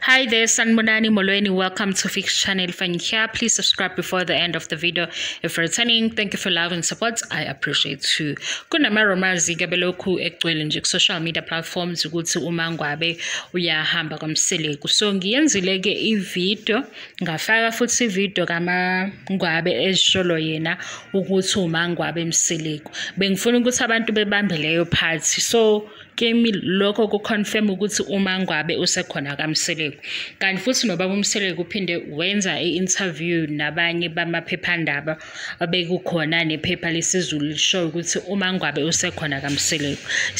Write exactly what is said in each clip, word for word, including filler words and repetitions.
Hi there, Sanbonani Molweni. Welcome to Fix Channel. If you're here, please subscribe before the end of the video. If you're returning, thank you for love and support. I appreciate too. Kunama Rumours beloku egcwele nje ku social media platforms ukuthi uMangwabe uyahamba kaMseleku. So ngiyenzile ke i-video, ngafaka futhi i-video kaMangwabe ezisholo yena ukuthi uMangwabe Mseleku. Bengifuna ukuthi abantu bebambe leyo part. So kimi lokho ku confirm ukuthi uMangwabe usekhona kaMseleku. Kanti futhi nobaba uMseleku uphinde wenza i-interview nabanye bamaphephandaba abekukhona nephepha lesizulu lisho ukuthi uMangwabe usekhona kaMseleku.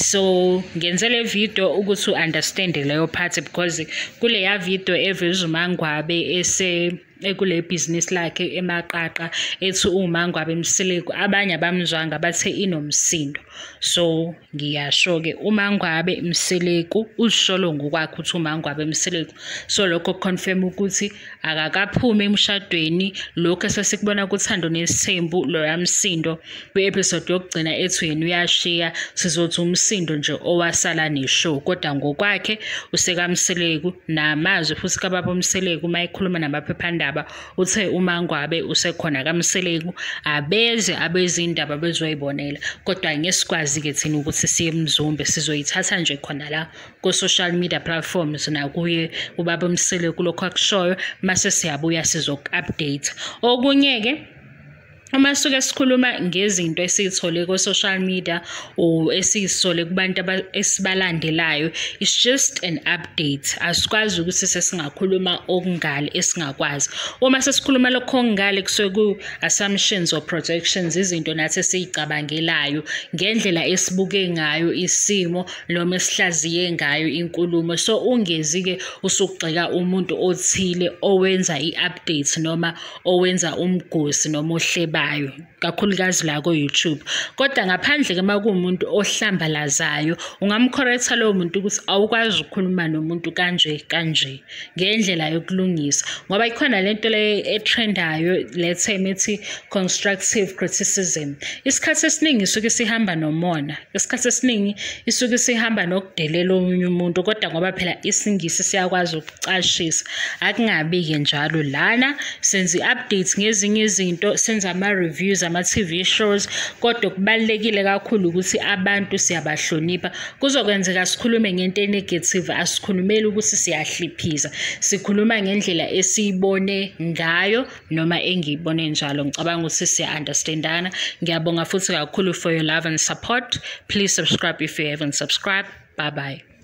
So ngenze le video ukuthi u-understand leyo part because kule ya video eveza uMangwabe ese ekule business lakhe emaqaqa ethi uMangwabe Mseleku abanye abamzwanga bathe inomsindo. So ngiyasho ke uMangwabe Mseleku usholo ngokwakhe ukuthi uMangwabe Mseleku. So lokho confirm ukuthi akakaphume emshadweni lokho sesikubona kuThando Nes'thembu lo yamsindo ku episode yokugcina ethi yena uyashiya sizothi umsindo nje owasala neshow kodwa ngokwakhe usekaMseleku namazwi futhi kababa uMseleku mayikhuluma nabaphephandaba uthe uMangwabe usekhona kaMseleku abeze abezindaba bezoyibonela kodwa ngesikwazi ke thina ukuthi siye emzumbe sizoyithatha nje khona la ku social media platforms na kuye ubaba uMseleku lokho akushoyo mase siyabuya sizoku-update. Okunye ke uma suke sikhuluma ngezinto esizithole ku social media o esizithole kubantu esibalandelayo, it's just an update. Asikwazi ukuthi sesingakhuluma okungale esingakwazi. Uma sesikhuluma lokho okungale kusuke ku assumptions or projections, izinto nathi esicabangelayo ngendlela esibuke ngayo isimo noma esihlaziye ngayo inkulumo. So ungezi ke usukugxeka umuntu othile owenza i-update noma owenza umgosi noma ohleba kakhulukazi la ku YouTube. Kodwa ngaphandle ke makuumuntu ohlambalazayo ungamcorrecta lo muntu ukuthi awukwazi ukukhuluma nomuntu kanje kanje ngendlela yokulungisa ngoba ikhona lento le etrendayo let's say methi constructive criticism. Isikhathi esiningi isuke sihamba nomona, isikhathi esiningi isuke sihamba nokudelela omunye umuntu kodwa ngoba phela isingisi siyakwazi ukucashisa akungabi ke njalo lana senza i-updates ngezinye izinto, senza ama-reviews ama-T V shows kodwa kubalekile kakhulu ukuthi abantu siyabahlonipha. Kuzokwenzeka sikhulume ngento enegative, asikhulumeli ukuthi siyahliphiza, sikhuluma ngendlela esiyibone ngayo noma engiyibone njalo. Ngicabanga ukuthi siya-understandana. Ngiyabonga futhi kakhulu for your love and support. Please subscribe if you haven't subscribed. Bye bye.